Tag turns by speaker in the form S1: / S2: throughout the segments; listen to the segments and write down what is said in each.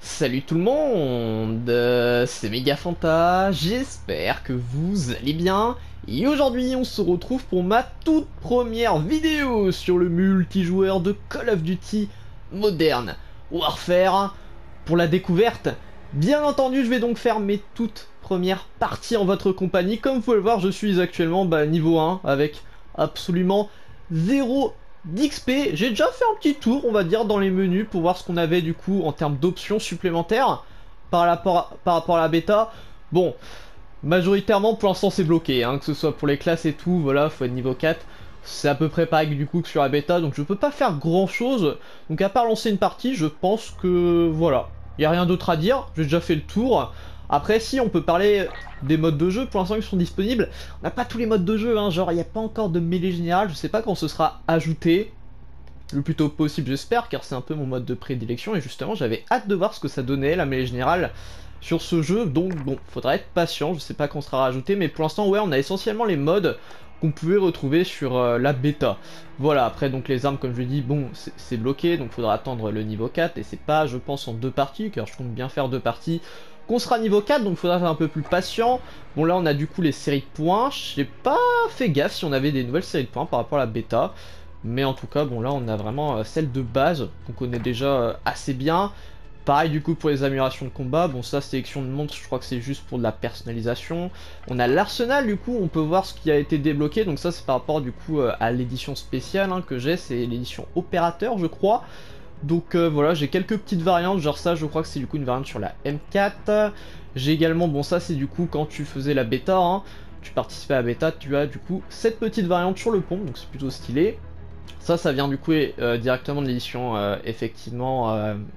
S1: Salut tout le monde, c'est Megafanta, j'espère que vous allez bien. Et aujourd'hui on se retrouve pour ma toute première vidéo sur le multijoueur de Call of Duty Modern Warfare. Pour la découverte, bien entendu je vais donc faire mes toutes premières parties en votre compagnie. Comme vous pouvez le voir, je suis actuellement niveau 1 avec absolument 0 d'XP. J'ai déjà fait un petit tour, on va dire, dans les menus pour voir ce qu'on avait du coup en termes d'options supplémentaires par rapport à la bêta. Bon, majoritairement pour l'instant c'est bloqué, hein, que ce soit pour les classes et tout, voilà, faut être niveau 4. C'est à peu près pareil du coup que sur la bêta, donc je peux pas faire grand chose. Donc à part lancer une partie, je pense que voilà, il y a rien d'autre à dire, j'ai déjà fait le tour. Après si on peut parler des modes de jeu pour l'instant qui sont disponibles. On n'a pas tous les modes de jeu, hein, genre il n'y a pas encore de mêlée générale, je sais pas quand ce sera ajouté. Le plus tôt possible j'espère, car c'est un peu mon mode de prédilection et justement j'avais hâte de voir ce que ça donnait la mêlée générale sur ce jeu. Donc bon, faudra être patient, je sais pas quand sera rajouté, mais pour l'instant ouais on a essentiellement les modes qu'on pouvait retrouver sur la bêta. Voilà, après donc les armes comme je dis, bon c'est bloqué, donc faudra attendre le niveau 4 et c'est pas je pense en 2 parties, car je compte bien faire 2 parties qu'on sera niveau 4, donc faudra être un peu plus patient. Bon là on a du coup les séries de points, j'ai pas fait gaffe si on avait des nouvelles séries de points par rapport à la bêta. Mais en tout cas bon là on a vraiment celle de base qu'on connaît déjà assez bien. Pareil du coup pour les améliorations de combat, bon ça sélection de monstres je crois que c'est juste pour de la personnalisation. On a l'arsenal du coup, on peut voir ce qui a été débloqué, donc ça c'est par rapport du coup à l'édition spéciale hein, que j'ai, c'est l'édition opérateur je crois. Donc voilà, j'ai quelques petites variantes, genre ça je crois que c'est du coup une variante sur la M4. J'ai également, bon ça c'est du coup quand tu faisais la bêta, hein, tu participais à la bêta, tu as du coup cette petite variante sur le pont, donc c'est plutôt stylé. Ça vient du coup directement de l'édition effectivement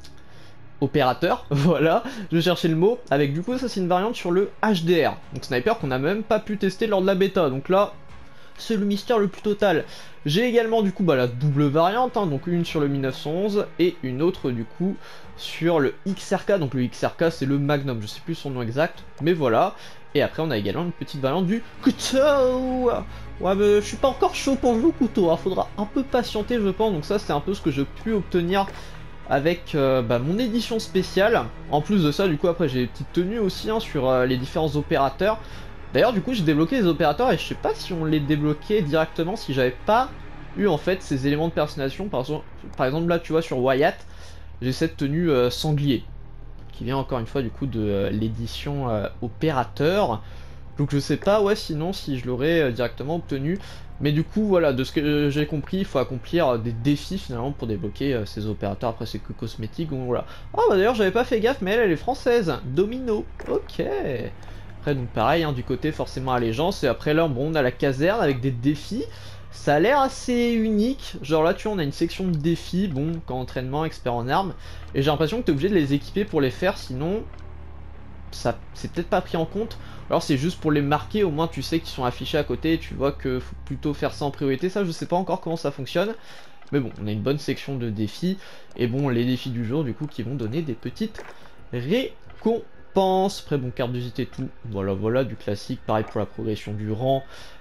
S1: opérateur, voilà, je cherchais le mot, avec du coup ça c'est une variante sur le HDR, donc sniper qu'on n'a même pas pu tester lors de la bêta, donc là c'est le mystère le plus total. J'ai également du coup la double variante, hein, donc une sur le 1911 et une autre du coup sur le XRK, donc le XRK c'est le Magnum, je sais plus son nom exact, mais voilà. Et après on a également une petite variante du couteau. Ouais mais je suis pas encore chaud pour jouer au couteau, hein. Faudra un peu patienter je pense, donc ça c'est un peu ce que j'ai pu obtenir avec mon édition spéciale. En plus de ça du coup après j'ai des petites tenues aussi hein, sur les différents opérateurs. D'ailleurs du coup j'ai débloqué les opérateurs et je sais pas si on les débloquait directement si j'avais pas eu en fait ces éléments de personnalisation. Par exemple là tu vois sur Wyatt j'ai cette tenue sanglier qui vient encore une fois du coup de l'édition opérateur. Donc je sais pas ouais sinon si je l'aurais directement obtenu. Mais du coup voilà, de ce que j'ai compris, il faut accomplir des défis finalement pour débloquer ces opérateurs. Après c'est que cosmétique, donc voilà. Oh bah d'ailleurs j'avais pas fait gaffe mais elle est française. Domino, ok. Après donc pareil hein, du côté forcément allégeance. Et après là bon on a la caserne avec des défis. Ça a l'air assez unique, genre là tu vois on a une section de défis, bon quand entraînement, expert en armes. Et j'ai l'impression que tu es obligé de les équiper pour les faire, sinon ça c'est peut-être pas pris en compte. Alors c'est juste pour les marquer, au moins tu sais qu'ils sont affichés à côté et tu vois que faut plutôt faire ça en priorité. Ça je sais pas encore comment ça fonctionne. Mais bon, on a une bonne section de défis. Et bon, les défis du jour du coup qui vont donner des petites récompenses. Après bon, carte d'usité et tout. Voilà, du classique. Pareil pour la progression du rang.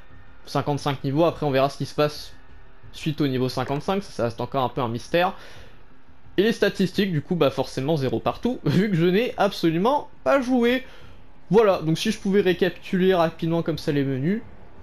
S1: 55 niveaux, après on verra ce qui se passe suite au niveau 55, ça reste encore un peu un mystère. Et les statistiques, du coup, forcément zéro partout, vu que je n'ai absolument pas joué. Voilà, donc si je pouvais récapituler rapidement comme ça les menus,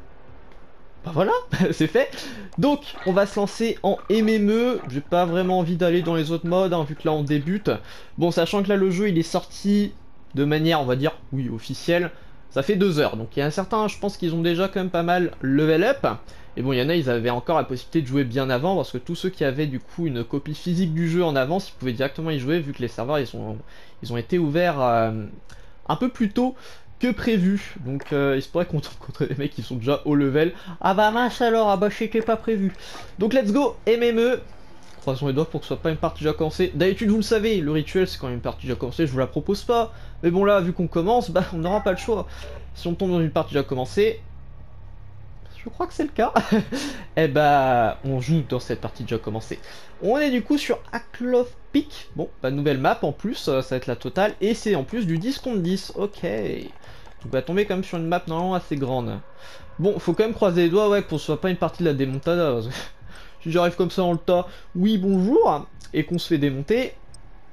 S1: voilà, c'est fait. Donc, on va se lancer en MME, j'ai pas vraiment envie d'aller dans les autres modes, hein, vu que là on débute. Bon, sachant que là le jeu il est sorti de manière, on va dire, oui, officielle, ça fait 2 heures, donc il y a un certain, je pense qu'ils ont déjà quand même pas mal level up. Et bon, il y en a, ils avaient encore la possibilité de jouer bien avant, parce que tous ceux qui avaient du coup une copie physique du jeu en avance, ils pouvaient directement y jouer, vu que les serveurs ils ont été ouverts un peu plus tôt que prévu. Donc il se pourrait qu'on tombe contre des mecs qui sont déjà haut level. Ah bah mince alors, ah bah je sais que pas prévu. Donc let's go, MME. Croisons les doigts pour que ce soit pas une partie déjà commencée. D'habitude vous le savez, le rituel c'est quand même une partie déjà commencée, je vous la propose pas. Mais bon là, vu qu'on commence, on n'aura pas le choix. Si on tombe dans une partie déjà commencée, je crois que c'est le cas. Et on joue dans cette partie déjà commencée. On est du coup sur Hackloff Peak. Bon, nouvelle map en plus, ça va être la totale. Et c'est en plus du 10 contre 10, ok. Donc on va tomber quand même sur une map normalement assez grande. Bon, faut quand même croiser les doigts, ouais, pour que ce soit pas une partie de la démontada. Si j'arrive comme ça dans le tas, oui bonjour, et qu'on se fait démonter,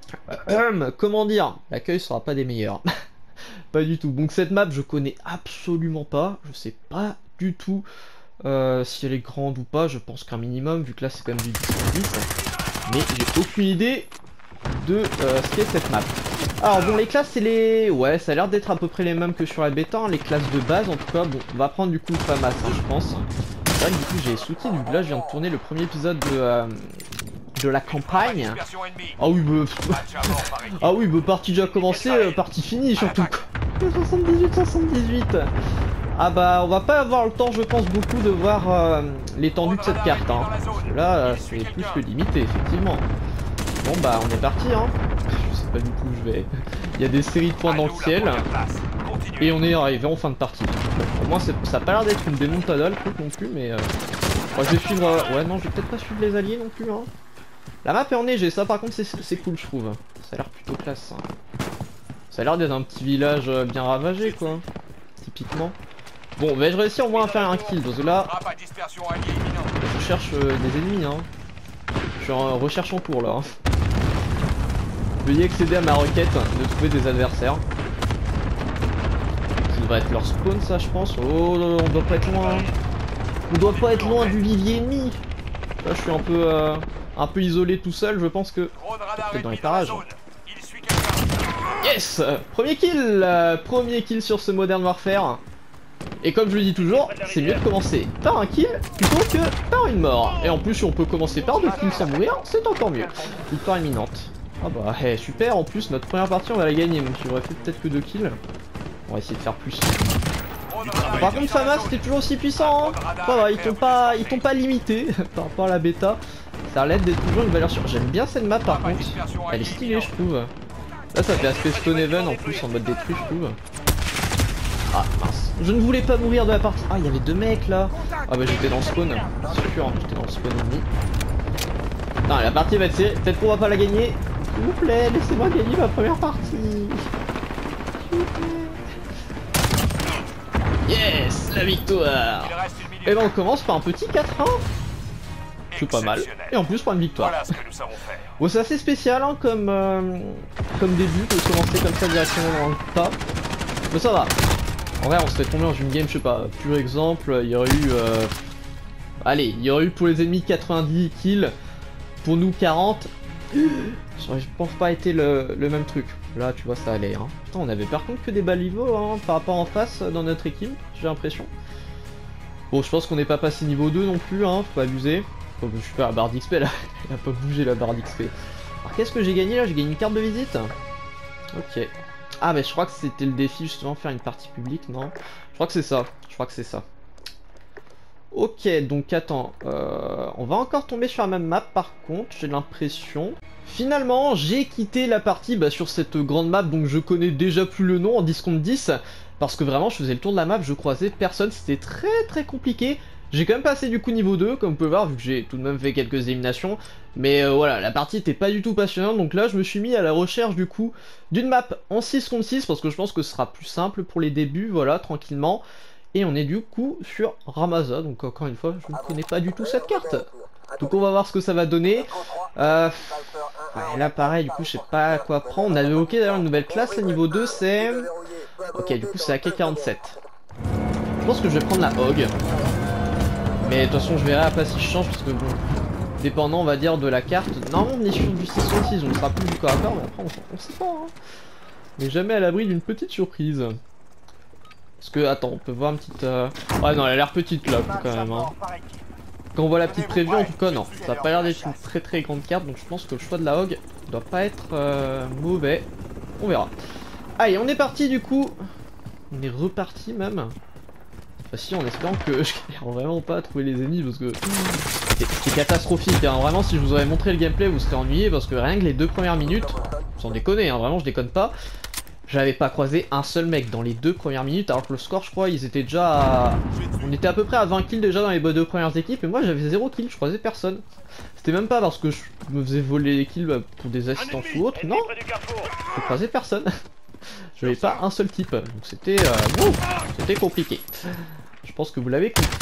S1: Comment dire, l'accueil sera pas des meilleurs. Pas du tout. Donc cette map je connais absolument pas, je sais pas du tout si elle est grande ou pas, je pense qu'un minimum vu que là c'est quand même du 10, mais j'ai aucune idée de ce qu'est cette map. Alors bon, les classes c'est les... Ouais, ça a l'air d'être à peu près les mêmes que sur la bêta, hein, les classes de base en tout cas. Bon, on va prendre du coup FAMAS, hein, je pense. C'est vrai que du coup j'ai sous-titré, du coup là je viens de tourner le premier épisode de la campagne. Ah oui, ah oui, partie déjà commencée, partie finie surtout. 78. Ah bah on va pas avoir le temps je pense beaucoup de voir l'étendue de cette carte, hein. Parce que là c'est plus que limité effectivement. Bon bah on est parti, hein. Je sais pas du coup où je vais. Il y a des séries de points dans le ciel. Et on est arrivé en fin de partie. Au moins ça a pas l'air d'être une démontada le truc non plus, mais moi, je vais suivre... Ouais non, je vais peut-être pas suivre les alliés non plus, hein. La map est enneigée, ça par contre c'est cool je trouve. Ça a l'air plutôt classe, hein. Ça a l'air d'être un petit village bien ravagé quoi. Typiquement. Bon, bah je réussis au moins à faire un kill, parce que là... Je cherche des ennemis, hein. Je suis en recherche en cours là, hein. Veuillez accéder à ma requête de trouver des adversaires. Ça devrait être leur spawn ça je pense. Oh là là, on doit pas être loin. On doit pas être loin du vivier ennemi. Là je suis un peu isolé tout seul, je pense que... Peut-être dans les parages. Yes, premier kill sur ce Modern Warfare. Et comme je le dis toujours, c'est mieux de commencer par un kill plutôt que par une mort. Et en plus si on peut commencer par 2 kills sans mourir, c'est encore mieux. Victoire imminente. Ah bah hey, super, en plus notre première partie on va la gagner, même si j'aurais fait peut-être que 2 kills. On va essayer de faire plus. Par contre FAMAS c'était toujours aussi puissant, hein. Ça va, ils t'ont pas limité par rapport à la bêta. Ça a l'air d'être toujours une valeur sûre. J'aime bien cette map par contre, elle est stylée je trouve. Là ça fait aspect Stonehaven en plus en mode détruit je trouve. Ah mince, je ne voulais pas mourir de la partie. Ah il y avait 2 mecs là. Ah bah j'étais dans le spawn, c'est sûr, j'étais dans le spawn ennemi. Non la partie va être serrée, peut-être qu'on va pas la gagner. S'il vous plaît, laissez-moi gagner ma première partie. S'il vous plaît. Yes, la victoire. Et ben on commence par un petit 4-1. C'est pas mal. Et en plus pour une victoire. Bon c'est assez spécial hein, comme début de commencer comme ça directement dans le tas. Mais ça va. En vrai on serait tombé dans une game, je sais pas, pur exemple, il y aurait eu... Allez, il y aurait eu pour les ennemis 90 kills, pour nous 40. Ça aurait je pense pas été le même truc. Là tu vois ça allait hein. Putain on avait par contre que des baliveaux hein, par rapport en face dans notre équipe, j'ai l'impression. Bon je pense qu'on n'est pas passé niveau 2 non plus hein, faut pas abuser. Oh, je suis pas la barre d'XP là, elle a pas bougé la barre d'XP. Alors qu'est-ce que j'ai gagné là? J'ai gagné une carte de visite. Ok. Ah mais je crois que c'était le défi justement, faire une partie publique, non? Je crois que c'est ça, Ok, donc attends, on va encore tomber sur la même map par contre, j'ai l'impression. Finalement, j'ai quitté la partie sur cette grande map, donc je connais déjà plus le nom en 10 contre 10, parce que vraiment je faisais le tour de la map, je croisais personne, c'était très compliqué. J'ai quand même passé du coup niveau 2, comme vous pouvez voir, vu que j'ai tout de même fait quelques éliminations. Mais voilà, la partie était pas du tout passionnante, donc là je me suis mis à la recherche du coup d'une map en 6 contre 6, parce que je pense que ce sera plus simple pour les débuts, voilà, tranquillement. Et on est du coup sur Ramazza, donc encore une fois, je ne connais pas du tout cette carte. Donc on va voir ce que ça va donner. Ouais, là pareil, du coup je sais pas à quoi prendre. On a débloqué d'ailleurs une nouvelle classe, à niveau 2 c'est... Ok, du coup c'est AK-47. Je pense que je vais prendre la Hog. Mais de toute façon je verrai pas si je change, parce que bon, dépendant on va dire de la carte. Normalement on est sur du 6 contre 6, on sera plus du corps à corps, mais après on sait pas hein. On n'est jamais à l'abri d'une petite surprise. Parce que, attends, on peut voir une petite... Ouais non, elle a l'air petite là quand même hein. Quand on voit la petite preview en tout cas non, ça a pas l'air d'être une très grande carte, donc je pense que le choix de la Hog doit pas être mauvais. On verra. Allez, on est parti du coup. On est reparti même. Enfin si, en espérant que je galère vraiment pas à trouver les ennemis, parce que c'est catastrophique hein. Vraiment si je vous avais montré le gameplay vous serez ennuyé, parce que rien que les 2 premières minutes, sans déconner hein, vraiment je déconne pas, j'avais pas croisé un seul mec dans les 2 premières minutes, alors que le score je crois ils étaient déjà à... On était à peu près à 20 kills déjà dans les 2 premières équipes, et moi j'avais 0 kills, je croisais personne. C'était même pas parce que je me faisais voler les kills pour des assistances ou autre, non, je croisais personne. Je n'avais pas un seul type, donc c'était c'était compliqué. Je pense que vous l'avez compris.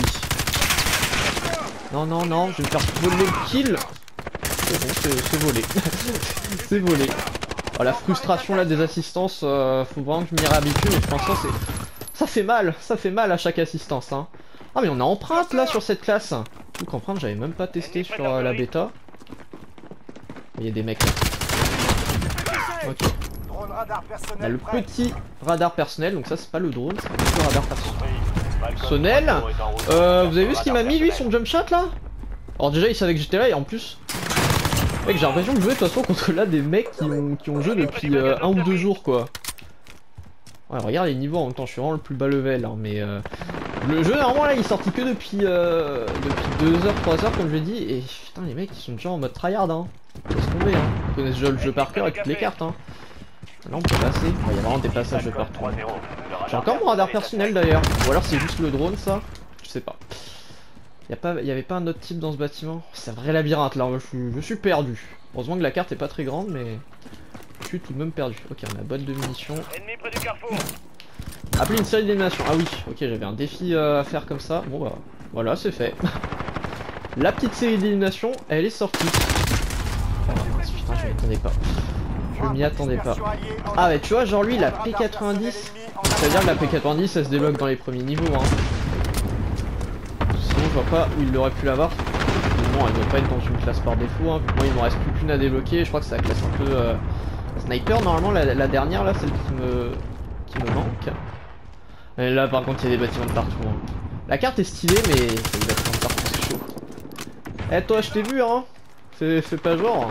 S1: Non, je vais me faire voler le kill. C'est bon, c'est volé. C'est volé. Oh, la frustration là des assistances, faut vraiment que je m'y réhabitue, mais franchement ça fait mal à chaque assistance hein. Ah mais on a empreinte là sur cette classe. Donc empreinte j'avais même pas testé sur la bêta. Il y a des mecs là. Ok. On a le petit radar personnel, donc ça c'est pas le drone, c'est le radar personnel. Vous avez vu ce qu'il m'a mis lui, son jump shot là? Alors déjà il savait que j'étais là et en plus... Mec, j'ai l'impression de jouer de toute façon contre là des mecs qui ont joué depuis 1 ou 2 jours quoi. Ouais, regarde les niveaux en même temps, je suis vraiment le plus bas level hein, mais le jeu normalement là il est sorti que depuis 2h, 3h comme je l'ai dit, et putain les mecs ils sont déjà en mode tryhard hein. Laisse tomber hein, ils connaissent déjà le jeu par cœur et toutes les cartes hein. Là on peut passer, il y a vraiment des passages de partout. J'ai encore mon radar personnel d'ailleurs, ou alors c'est juste le drone ça, je sais pas. Il y avait pas un autre type dans ce bâtiment. C'est un vrai labyrinthe là, je suis perdu. Heureusement que la carte est pas très grande mais je suis tout de même perdu. Ok, on a boîte de munitions. Appeler une série d'élimination. Ah oui, ok, j'avais un défi à faire comme ça. Bon bah voilà, c'est fait. La petite série d'élimination, elle est sortie. Oh, putain, je m'y attendais pas. Je m'y attendais pas. Ah mais tu vois, genre lui, la P90, ça veut dire que la P90, elle se débloque dans les premiers niveaux. Hein. Sinon, je vois pas où il aurait pu l'avoir. Bon, elle doit pas être dans une classe par défaut. Hein. Moi, il me reste plus qu'une à débloquer. Je crois que c'est la classe un peu sniper. Normalement, la dernière là, celle qui me manque. Et là, par contre, il y a des bâtiments de partout. Hein. La carte est stylée, mais il y a des bâtiments de partout, c'est chaud. Eh toi, je t'ai vu, hein. Fais pas genre.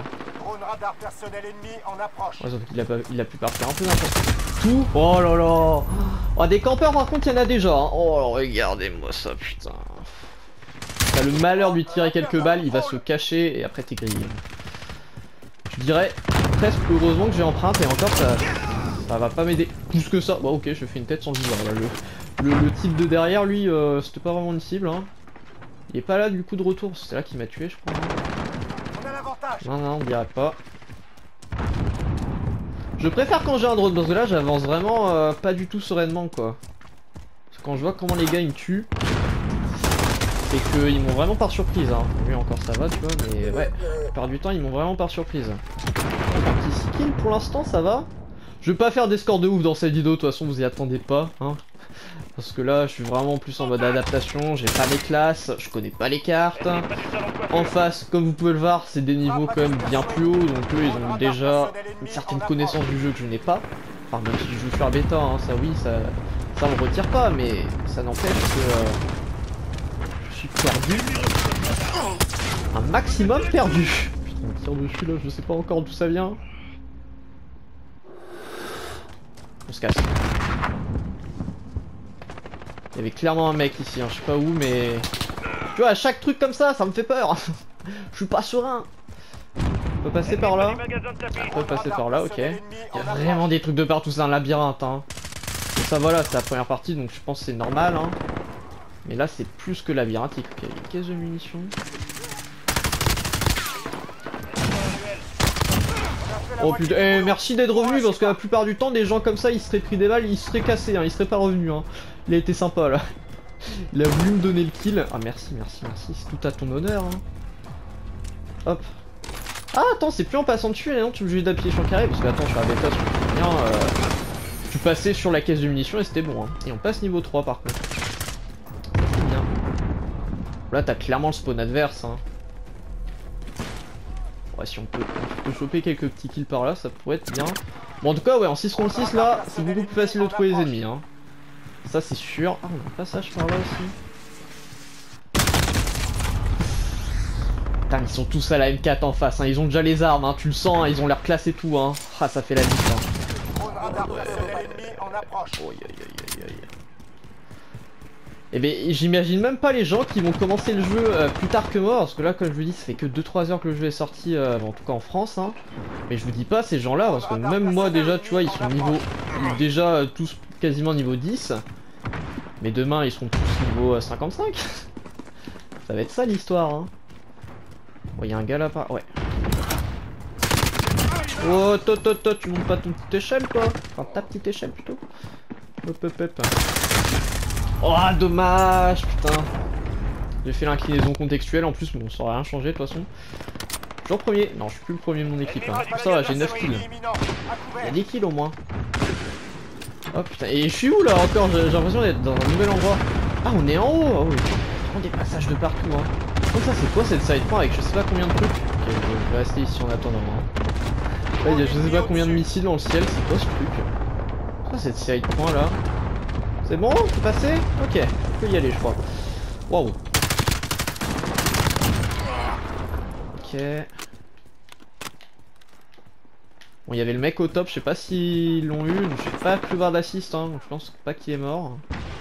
S1: Ouais, sauf qu'il a pu partir un peu n'importe tout. Oh là là. Oh, des campeurs, par contre, il y en a déjà. Hein. Oh, regardez-moi ça, putain. T'as le malheur de lui tirer quelques balles, il va se cacher et après t'es grillé. Je dirais presque heureusement que j'ai empreinte et encore ça va pas m'aider plus que ça. Bon ok, je fais une tête sans viseur là. Le type de derrière lui, c'était pas vraiment une cible hein. Il est pas là du coup de retour, c'est là qu'il m'a tué je crois. Non, on dirait pas. Je préfère quand j'ai un drone parce que là j'avance vraiment pas du tout sereinement quoi. Parce que quand je vois comment les gars ils me tuent, c'est qu'ils m'ont vraiment par surprise hein. Lui encore ça va tu vois, mais ouais, la plupart du temps ils m'ont vraiment par surprise. Un petit 6 kills pour l'instant ça va. Je vais pas faire des scores de ouf dans cette vidéo, de toute façon vous y attendez pas hein. Parce que là je suis vraiment plus en mode adaptation, j'ai pas mes classes, je connais pas les cartes. En face, comme vous pouvez le voir, c'est des niveaux quand même bien plus hauts, donc eux ils ont déjà une certaine connaissance du jeu que je n'ai pas. Enfin même si je joue sur bêta, hein, ça oui, ça me retire pas, mais ça n'empêche que je suis perdu. Un maximum perdu. Putain, on tire dessus là, je sais pas encore d'où ça vient. On se casse. Il y avait clairement un mec ici, hein, je sais pas où, mais... Tu vois, à chaque truc comme ça me fait peur. Je suis pas serein. On peut passer par là. On peut passer par là, ok. Il y a vraiment des trucs de partout, c'est un labyrinthe. Hein. Et ça voilà, c'est la première partie, donc je pense que c'est normal. Hein. Mais là, c'est plus que labyrinthique. Ok, une caisse de munitions. Oh putain, eh, merci d'être revenu parce que la plupart du temps des gens comme ça ils seraient pris des balles, ils seraient cassés, hein, ils seraient pas revenus hein. Il a été sympa là. Il a voulu me donner le kill. Ah merci, c'est tout à ton honneur hein. Hop. Ah attends, c'est plus en passant dessus, non, tu me juste d'appuyer sur le carré parce que attends, sur la bêta, sur le rien, tu passais sur la caisse de munitions et c'était bon hein. Et on passe niveau 3 par contre. C'est bien. Là t'as clairement le spawn adverse hein. Ouais, si on peut choper quelques petits kills par là, ça pourrait être bien. Bon, en tout cas, ouais, en 6 contre 6 là, c'est beaucoup plus facile de trouver les ennemis. Hein. Ça, c'est sûr. Ah, on a un passage par là aussi. Putain, ils sont tous à la M4 en face. Hein. Ils ont déjà les armes, hein. Tu le sens, hein. Ils ont l'air classés et tout. Hein. Ah, ça fait la liste. Hein. Oh, ouais. Et ben j'imagine même pas les gens qui vont commencer le jeu plus tard que moi, parce que là comme je vous dis ça fait que 2-3 heures que le jeu est sorti, bon, en tout cas en France hein. Mais je vous dis pas ces gens là, parce que même moi déjà tu vois ils sont déjà tous quasiment niveau 10. Mais demain ils seront tous niveau 55. Ça va être ça l'histoire hein. Bon il y a un gars là par... ouais. Oh toi tu montes pas ton petite échelle quoi. Enfin ta petite échelle plutôt. Hop. Oh dommage putain. J'ai fait l'inclinaison contextuelle en plus mais on saurait rien changer de toute façon. Toujours premier. Non, je suis plus le premier de mon équipe. Hein. Ça va, j'ai 9 kills. Il y a 10 kills au moins. Oh putain, et je suis où là encore? J'ai l'impression d'être dans un nouvel endroit. Ah, on est en haut. Oh, oui. On a des passages de partout. Hein. Donc ça, c'est quoi cette side point avec je sais pas combien de trucs? Ok, je vais rester ici en attendant. Hein. Là, il y a je sais pas combien de missiles dans le ciel. C'est quoi ce truc? C'est quoi cette side point là? C'est bon? C'est passé? Ok, on peut y aller, je crois. Waouh. Ok. Bon, il y avait le mec au top, je sais pas s'ils l'ont eu, je sais pas plus voir d'assist, hein, donc je pense pas qu'il est mort.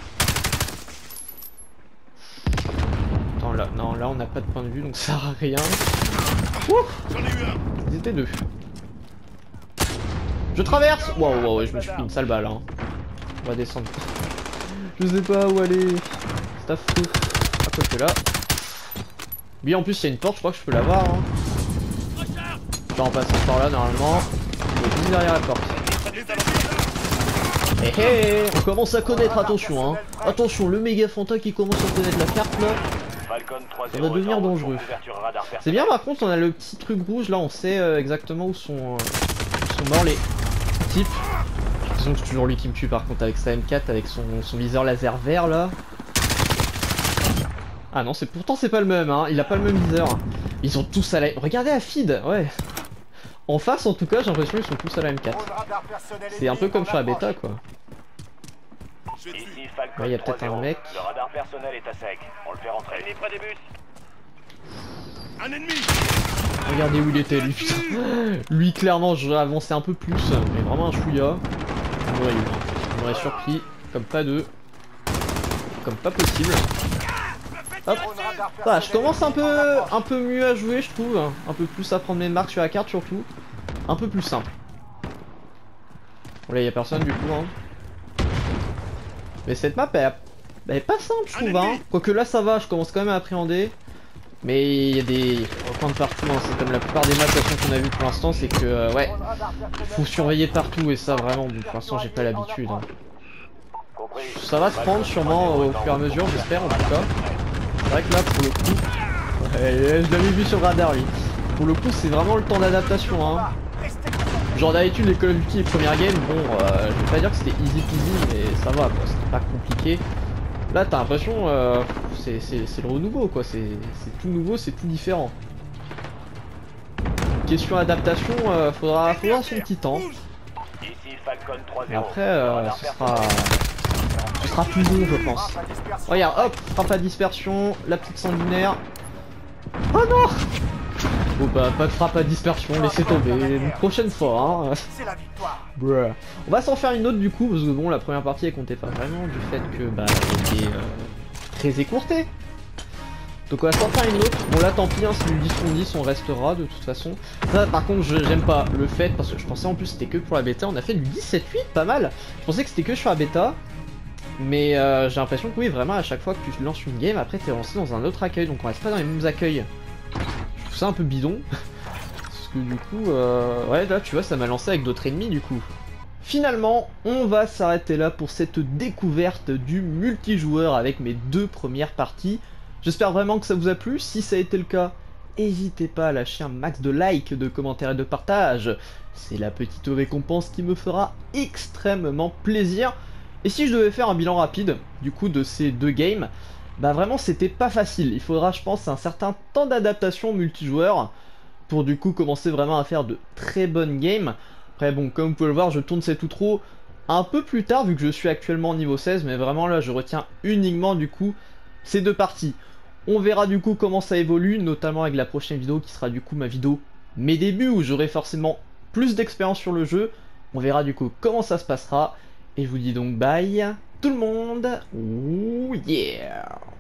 S1: Attends, là, non, là on n'a pas de point de vue, donc ça sert à rien. Ouf, ils étaient deux. Je traverse. Waouh, waouh, je me suis pris une sale balle, hein. On va descendre. Je sais pas où aller. C'est affreux. À quoi que là. Lui en plus il y a une porte, je crois que je peux l'avoir. Hein. Je vais en passer par là normalement. Il est juste derrière la porte. Hé hé, on commence à connaître, attention hein. Attention, le méga Fanta qui commence à connaître la carte là. Ça va devenir dangereux. C'est bien par contre, on a le petit truc rouge là, on sait exactement où sont morts les types. J'ai l'impression que c'est toujours lui qui me tue par contre avec sa M4, avec son viseur laser vert là. Ah non, pourtant c'est pas le même, hein. Il a pas le même viseur. Ils sont tous à la... Regardez la feed, ouais. En face en tout cas, j'ai l'impression qu'ils sont tous à la M4. C'est un peu comme sur la bêta quoi. Là, il y a peut-être un mec.
S2: Le radar personnel est à sec. On le fait rentrer. Ennemi près des bus. Un ennemi.
S1: Regardez où il était lui, putain. Lui clairement j'aurais avancé un peu plus, mais vraiment un chouïa. Il m'aurait surpris, comme pas deux. Comme pas possible. Hop. Ah, je commence un peu mieux à jouer je trouve. Un peu plus à prendre mes marques sur la carte surtout. Un peu plus simple. Bon là il y a personne du coup hein. Mais cette map elle est pas simple je trouve hein. Quoique là ça va, je commence quand même à appréhender. Mais il y a des recoins de partout, hein. C'est comme la plupart des maps qu'on a vu pour l'instant, c'est que ouais, faut surveiller partout et ça vraiment, pour l'instant j'ai pas l'habitude. Hein. Ça va se prendre sûrement au fur et à mesure, j'espère en tout cas. C'est vrai que là pour le coup, ouais, je l'avais vu sur le radar lui. Pour le coup c'est vraiment le temps d'adaptation. Hein. Genre d'habitude les Call of Duty les premières games, bon je vais pas dire que c'était easy peasy mais ça va quoi, c'était pas compliqué. Là t'as l'impression c'est le renouveau quoi, c'est tout nouveau, c'est tout différent. Question adaptation, faudra son petit temps. Et après ce sera plus bon je pense. Regarde hop, frappe à dispersion, la petite sanguinaire. Oh non. Bon bah pas de frappe à dispersion, laissez tomber, une prochaine fois hein. Bruh. On va s'en faire une autre du coup, parce que bon la première partie elle comptait pas vraiment du fait que bah elle était très écourtée. Donc on va s'en faire une autre, bon là tant pis hein, si du 10/10 on restera de toute façon. Ça par contre j'aime pas le fait, parce que je pensais en plus c'était que pour la bêta, on a fait du 17-8 pas mal. Je pensais que c'était que sur la bêta. Mais j'ai l'impression que oui vraiment à chaque fois que tu lances une game, après t'es lancé dans un autre accueil, donc on reste pas dans les mêmes accueils. Je trouve ça un peu bidon. Parce que du coup, ouais là tu vois ça m'a lancé avec d'autres ennemis du coup. Finalement, on va s'arrêter là pour cette découverte du multijoueur avec mes deux premières parties. J'espère vraiment que ça vous a plu, si ça a été le cas, n'hésitez pas à lâcher un max de likes, de commentaires et de partages. C'est la petite récompense qui me fera extrêmement plaisir. Et si je devais faire un bilan rapide, du coup, de ces deux games, bah vraiment c'était pas facile. Il faudra, je pense, un certain temps d'adaptation multijoueur pour du coup commencer vraiment à faire de très bonnes games. Après bon, comme vous pouvez le voir, je tourne cette outro un peu plus tard vu que je suis actuellement niveau 16, mais vraiment là je retiens uniquement du coup ces deux parties. On verra du coup comment ça évolue, notamment avec la prochaine vidéo qui sera du coup ma vidéo mes débuts où j'aurai forcément plus d'expérience sur le jeu. On verra du coup comment ça se passera. Et je vous dis donc bye tout le monde. Ouh yeah.